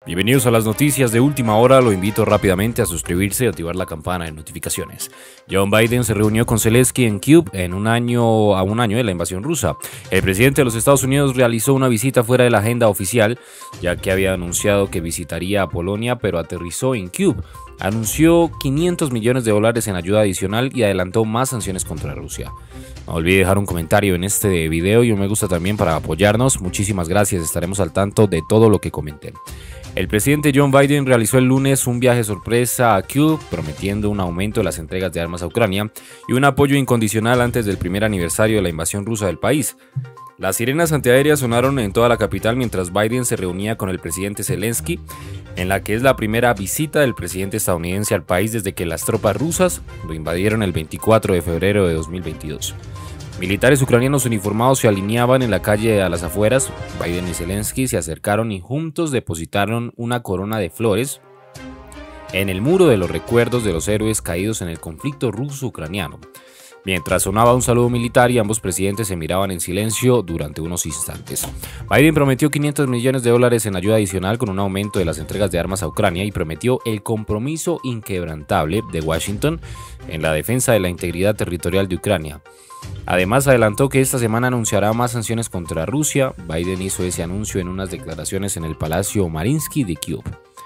Bienvenidos a las noticias de última hora. Lo invito rápidamente a suscribirse y activar la campana de notificaciones. Joe Biden se reunió con Zelensky en Kyiv a un año de la invasión rusa. El presidente de los Estados Unidos realizó una visita fuera de la agenda oficial, ya que había anunciado que visitaría a Polonia, pero aterrizó en Kyiv. Anunció $500 millones en ayuda adicional y adelantó más sanciones contra Rusia. No olvide dejar un comentario en este video y un me gusta también para apoyarnos. Muchísimas gracias, estaremos al tanto de todo lo que comenten. El presidente Joe Biden realizó el lunes un viaje sorpresa a Kyiv, prometiendo un aumento de las entregas de armas a Ucrania y un apoyo incondicional antes del primer aniversario de la invasión rusa del país. Las sirenas antiaéreas sonaron en toda la capital mientras Biden se reunía con el presidente Zelensky, en la que es la primera visita del presidente estadounidense al país desde que las tropas rusas lo invadieron el 24 de febrero de 2022. Militares ucranianos uniformados se alineaban en la calle a las afueras. Biden y Zelensky se acercaron y juntos depositaron una corona de flores en el muro de los recuerdos de los héroes caídos en el conflicto ruso-ucraniano. Mientras sonaba un saludo militar y ambos presidentes se miraban en silencio durante unos instantes. Biden prometió $500 millones en ayuda adicional con un aumento de las entregas de armas a Ucrania y prometió el compromiso inquebrantable de Washington en la defensa de la integridad territorial de Ucrania. Además, adelantó que esta semana anunciará más sanciones contra Rusia. Biden hizo ese anuncio en unas declaraciones en el Palacio Mariinsky de Kyiv.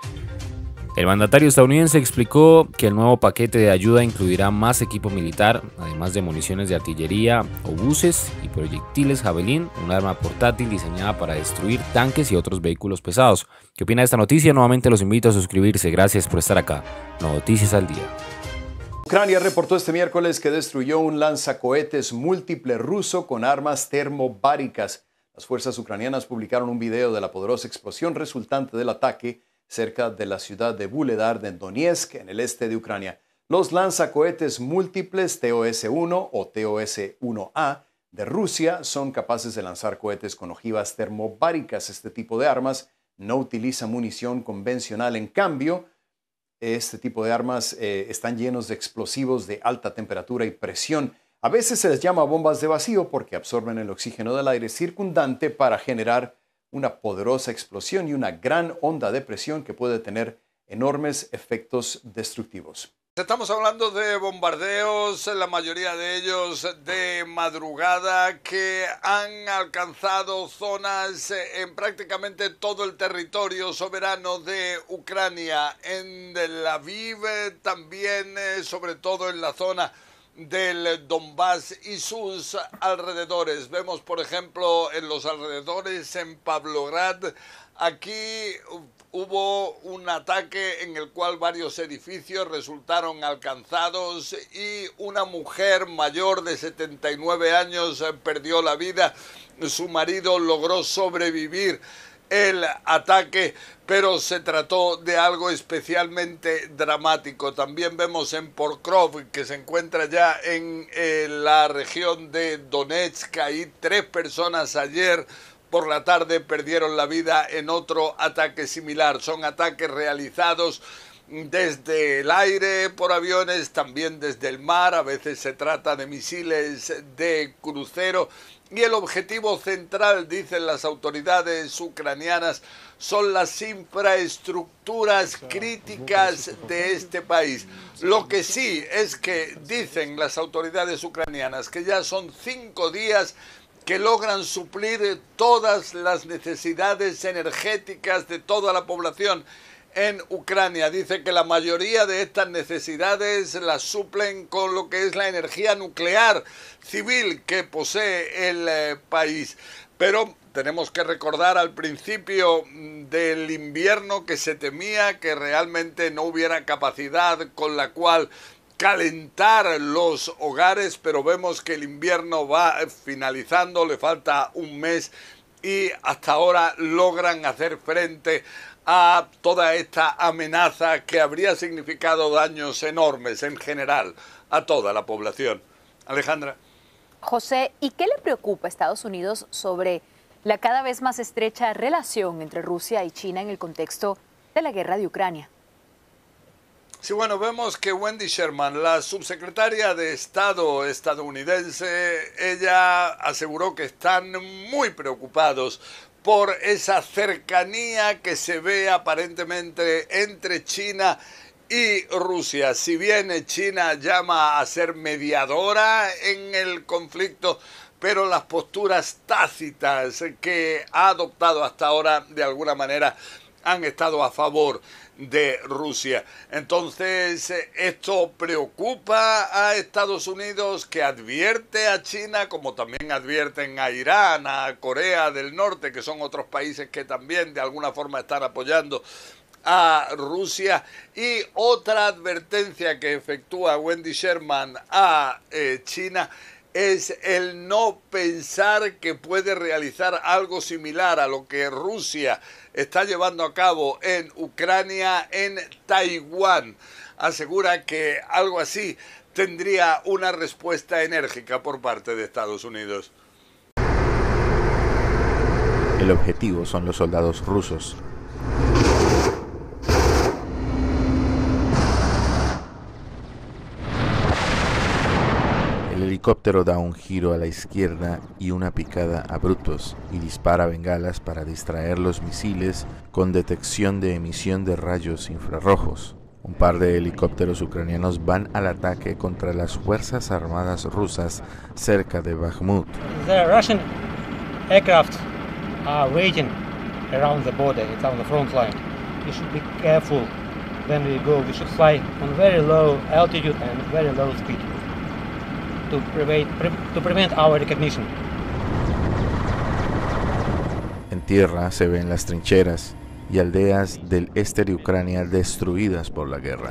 El mandatario estadounidense explicó que el nuevo paquete de ayuda incluirá más equipo militar, además de municiones de artillería, obuses y proyectiles Javelin, un arma portátil diseñada para destruir tanques y otros vehículos pesados. ¿Qué opina de esta noticia? Nuevamente los invito a suscribirse. Gracias por estar acá. Noticias al día. Ucrania reportó este miércoles que destruyó un lanzacohetes múltiple ruso con armas termobáricas. Las fuerzas ucranianas publicaron un video de la poderosa explosión resultante del ataque cerca de la ciudad de Vuhledar de Donetsk, en el este de Ucrania. Los lanzacohetes múltiples TOS-1 o TOS-1A de Rusia son capaces de lanzar cohetes con ojivas termobáricas. Este tipo de armas no utiliza munición convencional. En cambio, este tipo de armas están llenos de explosivos de alta temperatura y presión. A veces se les llama bombas de vacío porque absorben el oxígeno del aire circundante para generar una poderosa explosión y una gran onda de presión que puede tener enormes efectos destructivos. Estamos hablando de bombardeos, la mayoría de ellos de madrugada, que han alcanzado zonas en prácticamente todo el territorio soberano de Ucrania, en Lviv, también sobre todo en la zona del Donbass y sus alrededores. Vemos, por ejemplo, en los alrededores, en Pavlograd, aquí hubo un ataque en el cual varios edificios resultaron alcanzados y una mujer mayor de 79 años perdió la vida. Su marido logró sobrevivir el ataque, pero se trató de algo especialmente dramático. También vemos en Pokrov, que se encuentra ya en la región de Donetsk, ahí 3 personas ayer por la tarde perdieron la vida en otro ataque similar. Son ataques realizados desde el aire por aviones, también desde el mar. A veces se trata de misiles de crucero. Y el objetivo central, dicen las autoridades ucranianas, son las infraestructuras críticas de este país. Lo que sí es que dicen las autoridades ucranianas que ya son 5 días que logran suplir todas las necesidades energéticas de toda la población en Ucrania. Dice que la mayoría de estas necesidades las suplen con lo que es la energía nuclear civil que posee el país. Pero tenemos que recordar al principio del invierno que se temía que realmente no hubiera capacidad con la cual calentar los hogares, pero vemos que el invierno va finalizando, le falta un mes y hasta ahora logran hacer frente a toda esta amenaza que habría significado daños enormes en general a toda la población. Alejandra. José, ¿y qué le preocupa a Estados Unidos sobre la cada vez más estrecha relación entre Rusia y China en el contexto de la guerra de Ucrania? Sí, bueno, vemos que Wendy Sherman, la subsecretaria de Estado estadounidense, ella aseguró que están muy preocupados por esa cercanía que se ve aparentemente entre China y Rusia. Si bien China llama a ser mediadora en el conflicto, pero las posturas tácitas que ha adoptado hasta ahora de alguna manera han estado a favor de Rusia. Entonces, esto preocupa a Estados Unidos, que advierte a China, como también advierten a Irán, a Corea del Norte, que son otros países que también de alguna forma están apoyando a Rusia. Y otra advertencia que efectúa Wendy Sherman a China es el no pensar que puede realizar algo similar a lo que Rusia está llevando a cabo en Ucrania, en Taiwán. Asegura que algo así tendría una respuesta enérgica por parte de Estados Unidos. El objetivo son los soldados rusos. El helicóptero da un giro a la izquierda y una picada a brutos y dispara bengalas para distraer los misiles con detección de emisión de rayos infrarrojos. Un par de helicópteros ucranianos van al ataque contra las fuerzas armadas rusas cerca de Bakhmut. The Russian aircraft are waiting around the border, it's on the front line. We should be careful when we go. We should fly on very low altitude and very low speed to prevent our recognition. En tierra se ven las trincheras y aldeas del este de Ucrania destruidas por la guerra.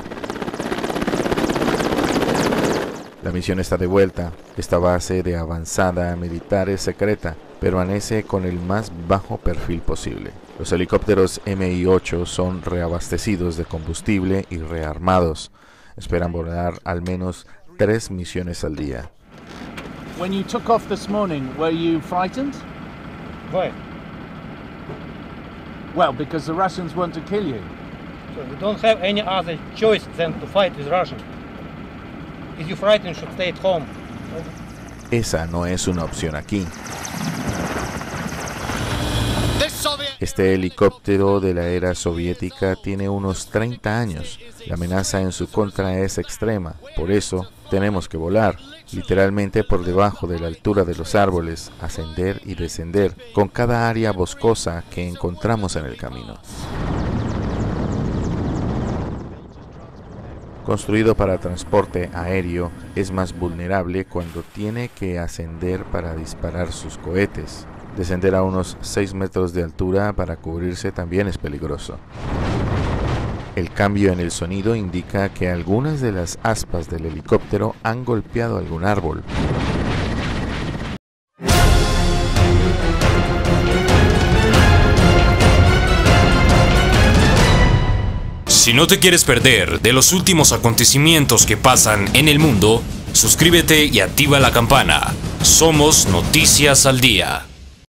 La misión está de vuelta. Esta base de avanzada militar es secreta, permanece con el más bajo perfil posible. Los helicópteros Mi-8 son reabastecidos de combustible y rearmados. Esperan volar al menos 3 misiones al día. When you took off this morning, were you frightened? Why? Well, because the Russians want to kill you. So we don't have any other choice than to fight with Russians. If you're frightened, you should stay at home. Esa no es una opción aquí. Este helicóptero de la era soviética tiene unos 30 años. La amenaza en su contra es extrema. Por eso tenemos que volar, literalmente por debajo de la altura de los árboles, ascender y descender con cada área boscosa que encontramos en el camino. Construido para transporte aéreo, es más vulnerable cuando tiene que ascender para disparar sus cohetes. Descender a unos 6 metros de altura para cubrirse también es peligroso. El cambio en el sonido indica que algunas de las aspas del helicóptero han golpeado algún árbol. Si no te quieres perder de los últimos acontecimientos que pasan en el mundo, suscríbete y activa la campana. Somos Noticias al Día.